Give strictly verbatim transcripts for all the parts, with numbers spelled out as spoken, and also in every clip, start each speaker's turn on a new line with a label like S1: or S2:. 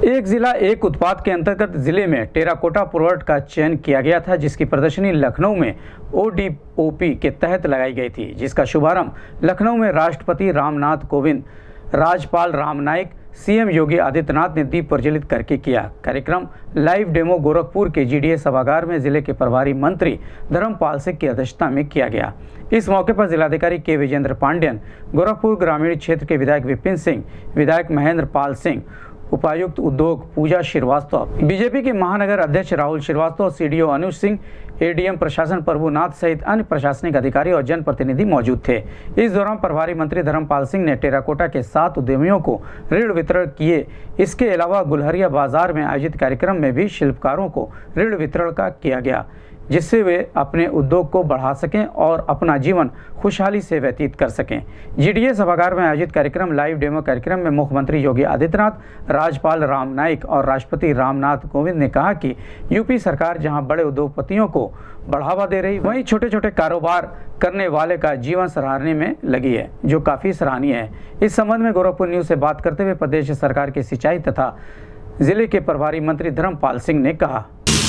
S1: एक जिला एक उत्पाद के अंतर्गत जिले में टेराकोटा प्रोडक्ट का चयन किया गया था, जिसकी प्रदर्शनी लखनऊ में ओ डी ओ पी के तहत लगाई गई थी, जिसका शुभारंभ लखनऊ में राष्ट्रपति रामनाथ कोविंद, राज्यपाल राम नाईक, सीएम योगी आदित्यनाथ ने दीप प्रज्वलित करके किया। कार्यक्रम लाइव डेमो गोरखपुर के जी डी ए सभागार में जिले के प्रभारी मंत्री धर्मपाल सिंह की अध्यक्षता में किया गया। इस मौके पर जिलाधिकारी के विजेंद्र पांडेयन, गोरखपुर ग्रामीण क्षेत्र के विधायक विपिन सिंह, विधायक महेंद्र पाल सिंह, उपायुक्त उद्योग पूजा श्रीवास्तव, बीजेपी के महानगर अध्यक्ष राहुल श्रीवास्तव, सीडीओ अनुज सिंह, एडीएम प्रशासन प्रभुनाथ सहित अन्य प्रशासनिक अधिकारी और जनप्रतिनिधि मौजूद थे। इस दौरान प्रभारी मंत्री धर्मपाल सिंह ने टेराकोटा के सात उद्यमियों को ऋण वितरण किए। इसके अलावा गुलहरिया बाजार में आयोजित कार्यक्रम में भी शिल्पकारों को ऋण वितरण का किया गया, जिससे वे अपने उद्योग को बढ़ा सकें और अपना जीवन खुशहाली से व्यतीत कर सकें। जीडीए सभागार में आयोजित कार्यक्रम लाइव डेमो कार्यक्रम में मुख्यमंत्री योगी आदित्यनाथ, राज्यपाल राम नाईक और राष्ट्रपति रामनाथ कोविंद ने कहा कि यूपी सरकार जहां बड़े उद्योगपतियों को बढ़ावा दे रही, वहीं छोटे छोटे कारोबार करने वाले का जीवन सराहने में लगी है, जो काफ़ी सराहनीय है। इस संबंध में गोरखपुर न्यूज़ से बात करते हुए प्रदेश सरकार के सिंचाई तथा जिले के प्रभारी मंत्री धर्मपाल सिंह ने कहा,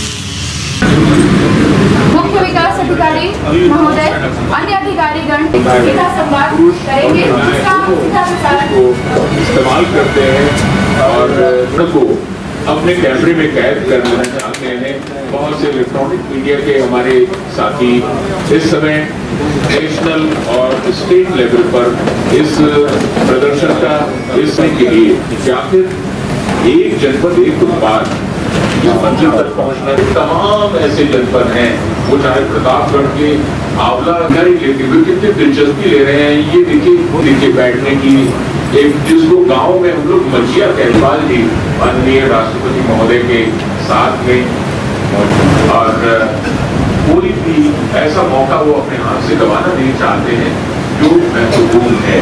S2: मुख्य विकास अधिकारी महोदय, अन्य अधिकारीगण सीधा संवाद करेंगे, जिसका सीधा प्रसारण
S3: इस्तेमाल करते हैं और उनको अपने कैमरे में कैद करना चाहते हैं। बहुत से इलेक्ट्रॉनिक मीडिया के हमारे साथी इस समय नेशनल और स्टेट लेवल पर इस प्रदर्शन का हिस्से के लिए या फिर एक जनपद एक उत्पाद मंजिल तक पहुंचना, तमाम ऐसे जनपद हैं, वो चाहे प्रतापगढ़ के आंवला लेते हुए कितने दिलचस्पी ले रहे हैं। ये देखिए देखिए बैठने की एक, जिसको गांव में हम लोग मजिया कहलवाल जी माननीय राष्ट्रपति महोदय के साथ में, और कोई भी ऐसा मौका वो अपने हाथ से गंवाना नहीं चाहते हैं, जो महत्वपूर्ण है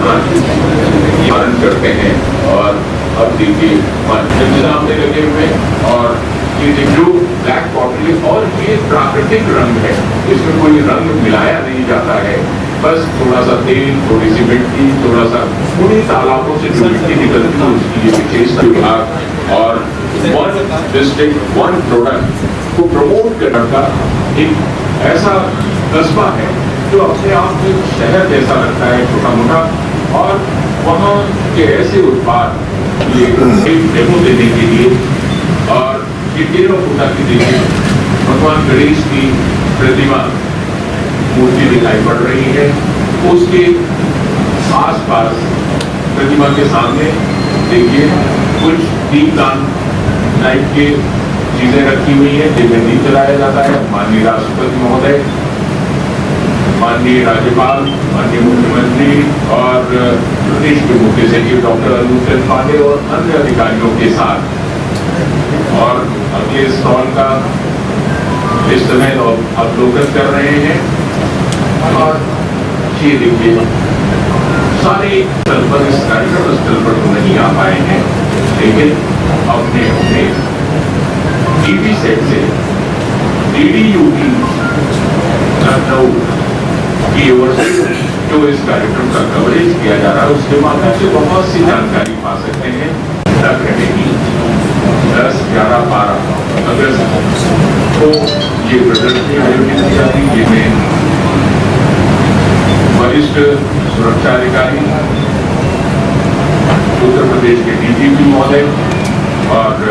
S3: पालन करते हैं। और अब देखिए सामने लगे हुए और ये जो ब्लैक पॉटली और ये प्राकृतिक रंग है, इसमें कोई रंग मिलाया नहीं जाता है, बस थोड़ा सा तेल, थोड़ी सी मिट्टी, थोड़ा सा उन्हीं तालाबों से जो मिट्टी निकलती है उसकी ये विशेष विभाग और वन डिस्ट्रिक्ट वन प्रोडक्ट को प्रमोट करने का एक ऐसा कस्बा है जो अपने आप में शहर जैसा लगता है, छोटा मोटा, और वहाँ के ऐसे उत्पाद ये एक डेमो देने के लिए और ये टेराकोटा की देखिए भगवान गणेश की प्रतिमा मूर्ति दिखाई पड़ रही है, उसके आसपास प्रतिमा के सामने देखिए कुछ दीपदान टाइप के चीजें रखी हुई है, जिनमें दीप जलाया जाता है। माननीय राष्ट्रपति महोदय, माननीय राज्यपाल, माननीय मुख्यमंत्री और प्रदेश के मुख्य सचिव डॉक्टर अनुज पांडे और अन्य अधिकारियों के साथ, और अगले स्टॉल का इस समय अवलोकन कर रहे हैं। और ये देखिए सारे स्थल पर, इस कार्यक्रम स्थल पर तो नहीं आ पाए हैं, लेकिन अपने अपने टीवी सेट से डीडीयूपी लखनऊ की ओर से जो इस कार्यक्रम का कवरेज किया जा रहा है, उसके माध्यम से बहुत सी जानकारी पा सकते हैं। तक रहेगी दस ग्यारह बारह अगस्त को ये प्रदर्शनी आयोजित की जाती है, जिसमें वरिष्ठ सुरक्षा अधिकारी, उत्तर प्रदेश के डीजीपी महोदय और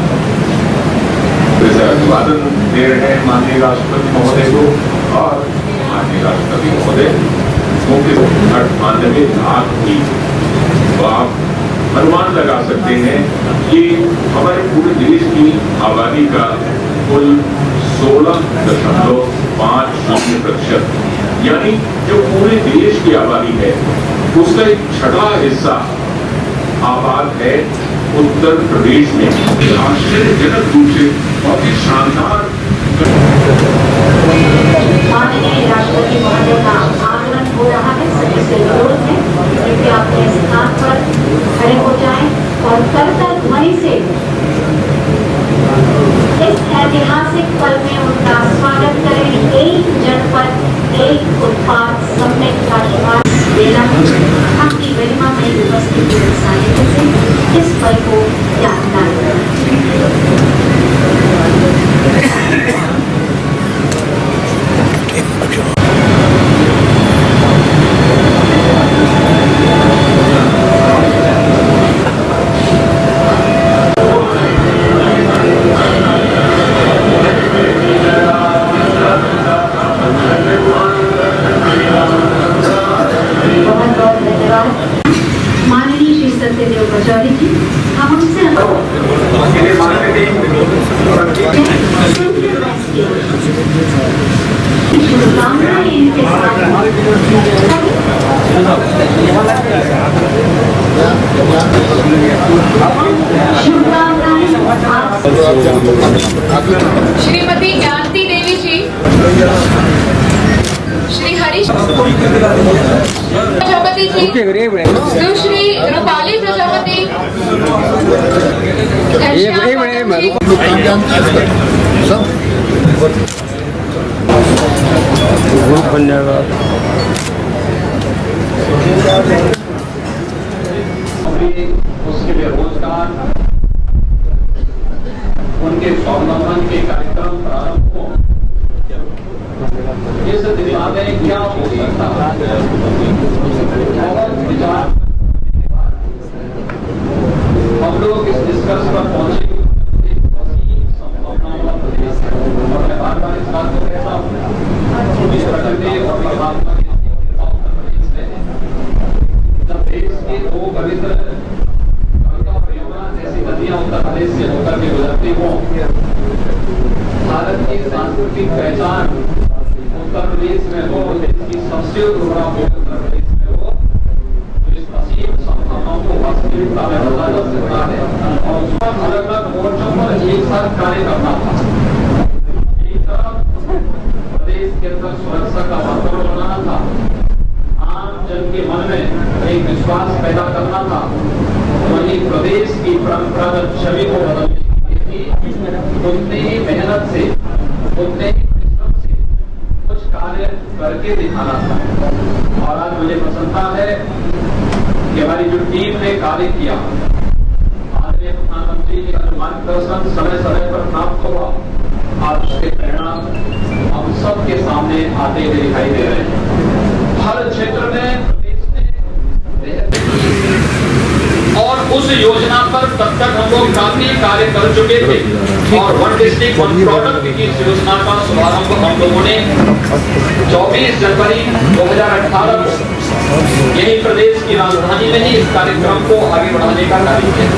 S3: अभिवादन दे रहे हैं माननीय राष्ट्रपति महोदय को, और माननीय राष्ट्रपति महोदय मुख्य माननीय भाग हुई, तो आप अनुमान लगा सकते हैं कि हमारे पूरे देश की आबादी का कुल सोलह दशमलव पाँच शून्य प्रतिशत, यानी जो पूरे देश की आबादी है उसका एक छठा हिस्सा आबाद है उत्तर प्रदेश में। आश्चर्यजनक रूप से बहुत ही शानदार
S4: माननीय राष्ट्रपति महोदय का आगमन हो रहा है। सभी से अनुरोध है कि आप अपने स्थान पर खड़े हो जाएं और करतल ध्वनि से इस ऐतिहासिक पल में उनका स्वागत करें। एक जनपद एक उत्पाद समिट का शुभारंभ बेला है आपकी गरिमा में उपस्थित साहित्य से इस पल को यादगार माननीय श्री सत्यदेव पचौरी जी, हम उनसे शुभकामनाएं इनके साथ
S2: श्रीमती ज्ञानती देवी जी, श्री हरीश प्रजापति जी, सुश्री रूपाली प्रजापति,
S3: उसके लिए रोजगार, उनके स्वावलंबन के कार्यक्रम प्रारंभ हो, इस दिशा में क्या हो सकता है और विचार हम लोग इस निष्कर्ष पर पहुंचे संभावनाओं वाला प्रदेश है। और मैं बार बार इस बात को कहता हूँ, इस प्रकृति और परमात्मा के प्रदेश में जब देश के दो पवित्र गंगा और यमुना जैसी नदियां उत्तर प्रदेश से होकर के गुजरती हों, भारत की सांस्कृतिक पहचान उत्तर प्रदेश में हो, देश की सबसे उर्वरा हो उत्तर प्रदेश में हो, तो इस असीम संभावनाओं को वास्तविकता में बदला जा सकता है। और उस पर अलग अलग मोर्चों पर एक साथ कार्य करना था। एक तरफ प्रदेश के अंदर सुरक्षा का वातावरण बनाना था, आम जन के मन में एक विश्वास पैदा करना था, वहीं प्रदेश की परंपरागत छवि को बदलने के लिए उतनी ही मेहनत से, उतने ही परिश्रम से कुछ कार्य करके दिखाना था। और आज मुझे प्रसन्नता है कि हमारी जो टीम ने कार्य किया, आदरणीय प्रधानमंत्री जी का मार्गदर्शन समय समय पर प्राप्त हुआ, आज उसके परिणाम हम सबके सामने आते हुए दिखाई दे रहे हैं। हर क्षेत्र में प्रदेश में और उस योजना पर तब तक हम लोग काफी कार्य कर चुके थे और वन डिस्ट्रिक्ट वन प्रोडक्ट की इस योजना का शुभारंभ हम लोगों ने चौबीस जनवरी दो हज़ार अठारह को यही प्रदेश की राजधानी में ही इस कार्यक्रम को आगे बढ़ाने का कार्य किया।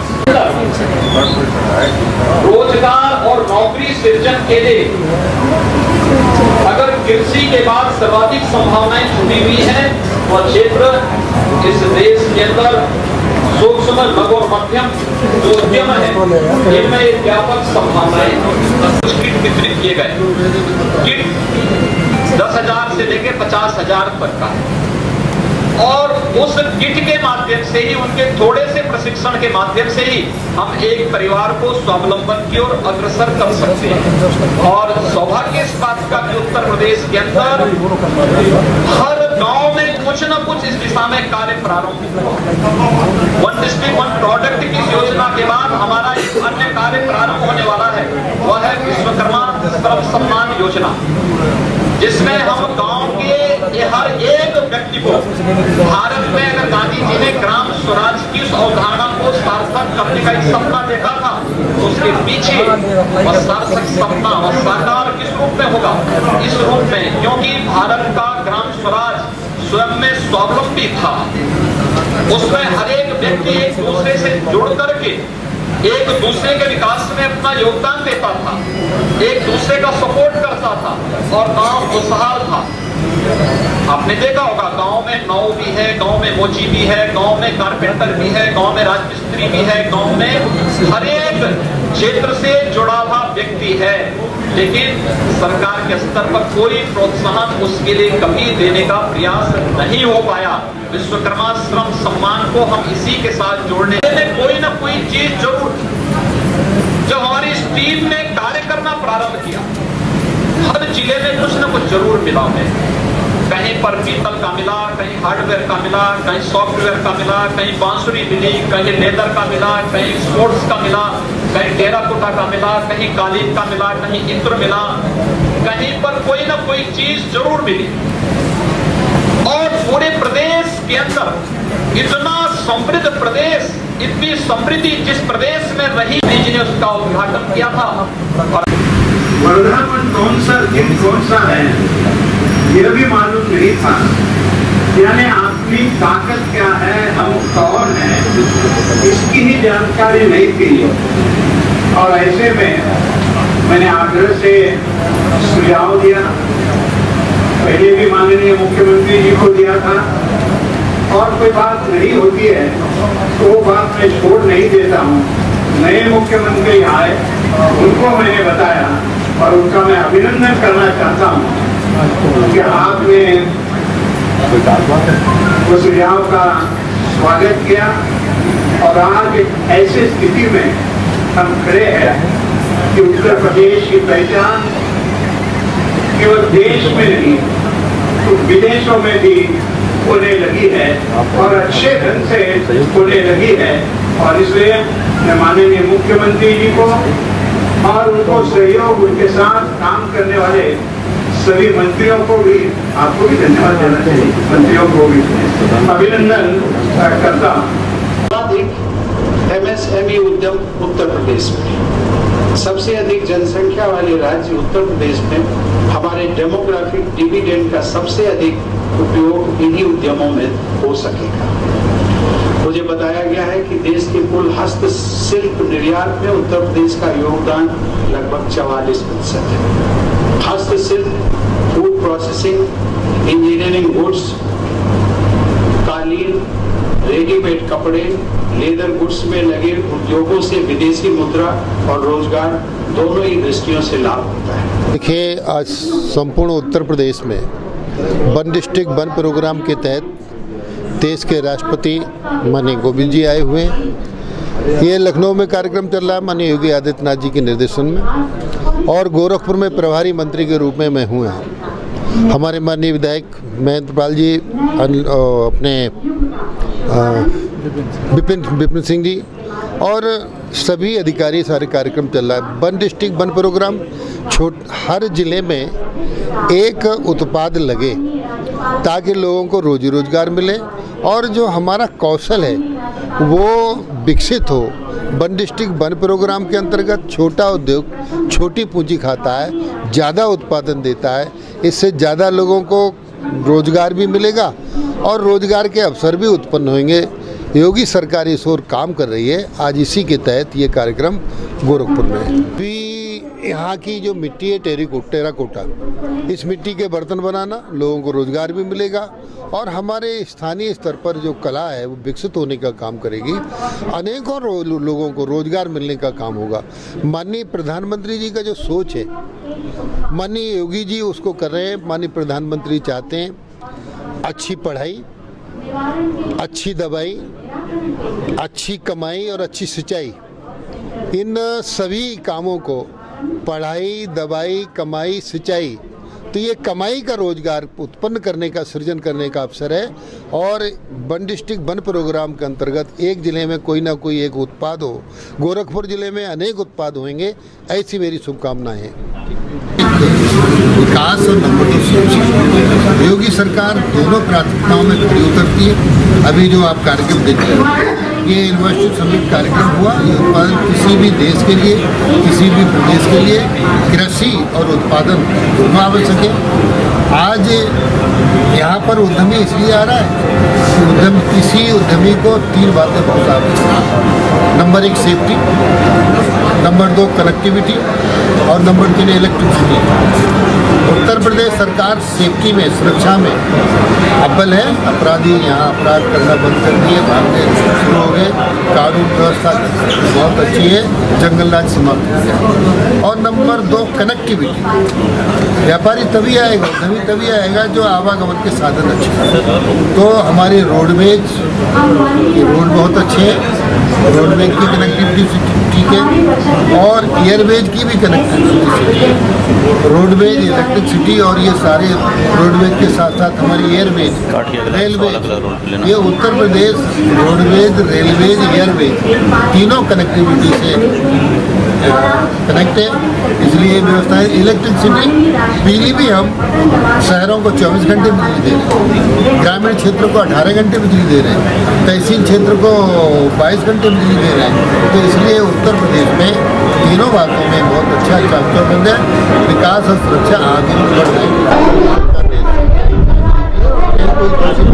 S3: रोजगार और नौकरी सृजन के लिए अगर कृषि के बाद सर्वाधिक संभावनाएं छुपी हुई है, वह क्षेत्र इस देश के अंदर सूक्ष्म लघु और मध्यम जो उद्यम है, इनमें व्यापक संभावनाएं। कुछ किट वितरित किए गए, किट दस हजार से लेकर पचास हजार तक का है और उस किट के माध्यम से ही, उनके थोड़े से प्रशिक्षण के माध्यम से ही हम एक परिवार को स्वावलंबन की ओर अग्रसर कर सकते हैं। और सौभाग्य इस बात का कि उत्तर प्रदेश के अंदर हर गांव में कुछ न कुछ इस दिशा में कार्य प्रारंभ हुआ। वन डिस्ट्रिक्ट वन प्रोडक्ट की इस योजना के बाद हमारा एक अन्य कार्य प्रारंभ होने वाला है, वह है विश्वकर्मा श्रम सम्मान योजना, जिसमें हम गांव के हर एक व्यक्ति को, भारत में अगर गांधी जी ने ग्राम स्वराज की उस अवधारणा को सार्थक करने का एक सपना देखा था, तो उसके पीछे वह सार्थक सपना वह साकार किस रूप में होगा? इस रूप में, क्योंकि भारत का ग्राम स्वराज स्वयं में स्वावलंबी था, उसमें हर एक व्यक्ति एक दूसरे से जुड़ करके एक दूसरे के विकास में अपना योगदान देता था, एक दूसरे का सपोर्ट करता था और गांव खुशहाल था। आपने देखा होगा, गांव में नाव भी है, गांव में मोची भी है, गांव में कारपेंटर भी है, गांव में राजमिस्त्री भी है, गांव में हर एक क्षेत्र से जुड़ा हुआ व्यक्ति है, लेकिन सरकार के स्तर पर कोई प्रोत्साहन उसके लिए कभी देने का प्रयास नहीं हो पाया। विश्वकर्मा श्रम सम्मान को हम इसी के साथ जोड़ने में कोई ना कोई चीज जरूर, जब हमारी इस टीम ने कार्य करना प्रारंभ किया, हर जिले में कुछ न कुछ जरूर मिला है।
S5: कहीं पर पीतल का मिला, कहीं हार्डवेयर का मिला, कहीं सॉफ्टवेयर का मिला, कहीं बांसुरी मिली, कहीं लेदर का मिला, कहीं स्पोर्ट्स का मिला, कहीं टेराकोटा का मिला, कहीं कालीन का मिला, कहीं इत्र मिला, कहीं पर कोई ना कोई चीज जरूर मिली। और पूरे प्रदेश के अंदर इतना समृद्ध प्रदेश, इतनी समृद्धि जिस प्रदेश में रही, जी ने उसका उद्घाटन किया था। और
S6: वर्धापन कौन सा दिन कौन सा है यह भी मालूम नहीं था, यानी आपकी ताकत क्या है, हम कौन है, इसकी ही जानकारी नहीं थी। और ऐसे में मैंने आग्रह से सुझाव दिया, पहले भी माननीय मुख्यमंत्री जी को दिया था, और कोई बात नहीं होती है तो वो बात मैं छोड़ नहीं देता हूँ। नए मुख्यमंत्री आए, उनको मैंने बताया और उनका मैं अभिनंदन करना चाहता हूँ कि आपने वो सुझाव का स्वागत किया। और आज एक ऐसी स्थिति में हम खड़े हैं कि उत्तर प्रदेश की पहचान केवल देश में नहीं तो विदेशों में भी होने लगी है, और अच्छे ढंग से होने लगी है। और इसलिए मैं माननीय मुख्यमंत्री जी को और उनको सहयोग, उनके साथ काम करने वाले सभी मंत्रियों को भी, आपको भी धन्यवाद देना चाहिए, मंत्रियों को भी अभिनंदन करता हूँ।
S7: एमएसएमई उद्यम उत्तर प्रदेश में सबसे अधिक जनसंख्या वाले राज्य उत्तर प्रदेश में हमारे डेमोग्राफिक डिविडेंड का सबसे अधिक उपयोग इन्हीं उद्यमों में हो सकेगा। मुझे बताया गया है कि देश के कुल हस्तशिल्प निर्यात में उत्तर प्रदेश का योगदान लगभग चवालीस प्रतिशत है। हस्तशिल्प, फूड प्रोसेसिंग, इंजीनियरिंग गुड्स, कालीन, रेडीमेड कपड़े, लेदर गुड्स में लगे उद्योगों से विदेशी मुद्रा और रोजगार दोनों ही दृष्टियों से लाभ होता है।
S8: देखिए, आज संपूर्ण उत्तर प्रदेश में वन डिस्ट्रिक्ट वन प्रोग्राम के तहत देश के राष्ट्रपति माननीय कोविंद जी आए हुए हैं। ये लखनऊ में कार्यक्रम चल रहा है माननीय योगी आदित्यनाथ जी के निर्देशन में, और गोरखपुर में प्रभारी मंत्री के रूप में मैं हूँ यहाँ। हमारे माननीय विधायक महेंद्रपाल जी, अपने विपिन विपिन सिंह जी और सभी अधिकारी, सारे कार्यक्रम चल रहा है। वन डिस्ट्रिक्ट वन प्रोग्राम, छोट हर जिले में एक उत्पाद लगे ताकि लोगों को रोजी रोजगार मिले और जो हमारा कौशल है वो विकसित हो। वन डिस्ट्रिक्ट वन प्रोग्राम के अंतर्गत छोटा उद्योग छोटी पूंजी खाता है, ज़्यादा उत्पादन देता है, इससे ज़्यादा लोगों को रोजगार भी मिलेगा और रोजगार के अवसर भी उत्पन्न होंगे। योगी सरकार इस ओर काम कर रही है। आज इसी के तहत ये कार्यक्रम गोरखपुर में है। भी यहाँ की जो मिट्टी है टेरिकोटा टेराकोटा, इस मिट्टी के बर्तन बनाना, लोगों को रोजगार भी मिलेगा और हमारे स्थानीय स्तर पर जो कला है वो विकसित होने का काम करेगी। अनेकों लोगों को रोजगार मिलने का काम होगा। माननीय प्रधानमंत्री जी का जो सोच है, माननीय योगी जी उसको कर रहे हैं। माननीय प्रधानमंत्री चाहते हैं अच्छी पढ़ाई, अच्छी दवाई, अच्छी कमाई और अच्छी सिंचाई, इन सभी कामों को, पढ़ाई, दवाई, कमाई, सिंचाई, तो ये कमाई का रोजगार उत्पन्न करने का, सृजन करने का अवसर है। और वन डिस्ट्रिक्ट वन प्रोग्राम के अंतर्गत एक जिले में कोई ना कोई एक उत्पाद हो, गोरखपुर जिले में अनेक उत्पाद होंगे, ऐसी मेरी शुभकामनाएं हैं। विकास और नंबर दो सोच, योगी सरकार दोनों प्राथमिकताओं में खड़ी उतरती है। अभी जो आप कार्यक्रम देख रहे हैं, ये यूनिवर्सिटी समिट कार्यक्रम हुआ। ये उत्पादन किसी भी देश के लिए, किसी भी प्रदेश के लिए कृषि और उत्पादन दोनों आवश्यक है। आज यहाँ पर उद्यमी इसलिए आ रहा है कि उद्यम किसी उद्यमी को तीन बातें बहुत आवश्यक है। नंबर एक सेफ्टी, नंबर दो कनेक्टिविटी और नंबर तीन इलेक्ट्रिसिटी। उत्तर प्रदेश सरकार सेफ्टी में, सुरक्षा में अव्वल है। अपराधी यहाँ अपराध करना बंद कर दिए, भागने शुरू हो गए, कानून व्यवस्था बहुत अच्छी है, जंगल राज समाप्त हो गया। और नंबर दो, कनेक्टिविटी। व्यापारी तभी आएगा तभी तभी आएगा जो आवागमन के साधन अच्छे हैं। तो हमारे रोडवेज रोड बहुत अच्छे हैं, रोडवेज की कनेक्टिविटी ठीक है, और एयरवेज की भी कनेक्टिविटी, रोडवेज, इलेक्ट्रिसिटी, और ये सारे रोडवेज के साथ साथ हमारी एयरवेज, रेलवेज, ये Uttar Pradesh roadways, railways, airways तीनों कनेक्टिविटी से कनेक्ट है, इसलिए व्यवस्था है। इलेक्ट्रिसिटी, बिजली भी हम शहरों को चौबीस घंटे बिजली दे रहे हैं, ग्रामीण क्षेत्र को अठारह घंटे बिजली दे रहे हैं, तहसील क्षेत्र को बाईस घंटे बिजली दे रहे हैं। तो इसलिए उत्तर प्रदेश में तीनों बातों में बहुत अच्छा चाकचौबंद है, विकास और सुरक्षा आगे बढ़ रही है।